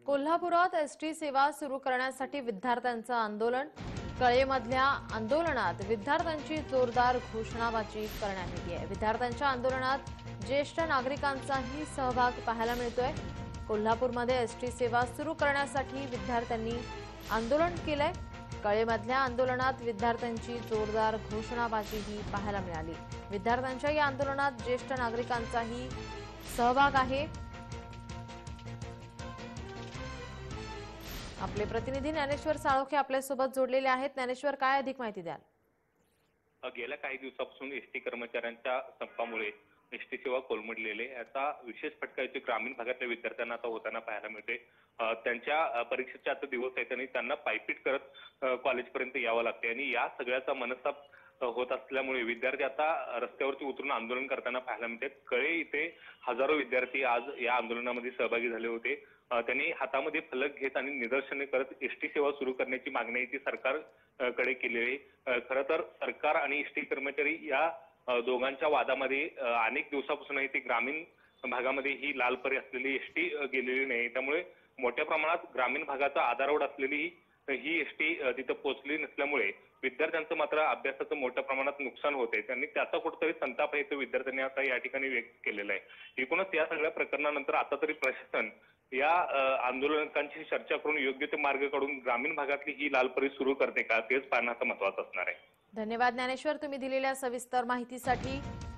कोल्हापुरात एसटी सेवा सुरू करण्यासाठी विद्यार्थ्यांचं आंदोलन। कळेमधल्या आंदोलनात विद्यार्थ्यांची जोरदार घोषणाबाजी करण्यात आली आहे। विद्यार्थ्यांच्या आंदोलनात ज्येष्ठ नागरिकांचाही सहभाग पाहायला मिळतोय। कोल्हापूरमध्ये एसटी सेवा सुरू करण्यासाठी विद्यार्थ्यांनी आंदोलन केलंय। कळेमधल्या आंदोलनात विद्यार्थ्यांची जोरदार घोषणाबाजीही पाहायला मिळाली। विद्यार्थ्यांच्या या आंदोलनात ज्येष्ठ नागरिकांचाही सहभाग आहे। आपले प्रतिनिधी ज्ञानेश्वर साळोखे आपल्यासोबत जोडलेले आहेत। ज्ञानेश्वर, काय अधिक माहिती द्याल? गेल्या काही दिवसापासून एसटी कर्मचाऱ्यांच्या संपामुळे एसटी सेवा कोलमडलेली आहे। याचा विशेष फटका इथे ग्रामीण भागातल्या विद्यार्थ्यांना आता होताना पाहायला मिळते। त्यांच्या परीक्षेचे आता दिवस आहेत आणि त्यांना पायपीट करत कॉलेजपर्यंत यावं लागते आणि या सगळ्याचा मनस्ताप होत असल्यामुळे विद्यार्थी आता रस्त्यावरती उतरून आंदोलन करताना पाहायला मिळते। कळे इथे हजारो विद्यार्थी आज या आंदोलनामध्ये सहभागी झाले होते। त्यांनी हातामध्ये फलक घेत आणि निदर्शने करत एसटी सेवा सुरू करण्याची मागणी ती सरकारकडे केलेली आहे। खरं तर सरकार आणि एसटी कर्मचारी या दोघांच्या वादामध्ये अनेक दिवसापासून ती ग्रामीण भागामध्ये ही लालपरी असलेली एसटी गेलेली नाही। त्यामुळे मोठ्या प्रमाणात ग्रामीण भागाचा आधारवड असलेली ही एसटी तिथं पोहोचली नसल्यामुळे विद्यार्थ्यांचं मात्र अभ्यासाचं मोठ्या प्रमाणात नुकसान होते। त्यांनी त्याचा कुठेतरी संताप आहे तो विद्यार्थ्यांनी आता या ठिकाणी व्यक्त केलेला आहे। एकूणच या सगळ्या प्रकरणानंतर आता तरी प्रशासन या आंदोलकांची चर्चा करून योग्य ते मार्ग काढून ग्रामीण भागातली ही लालपरी सुरू करते का तेच पाहण्याचं महत्त्वाचं असणार आहे। धन्यवाद ज्ञानेश्वर, तुम्ही दिलेल्या सविस्तर माहितीसाठी।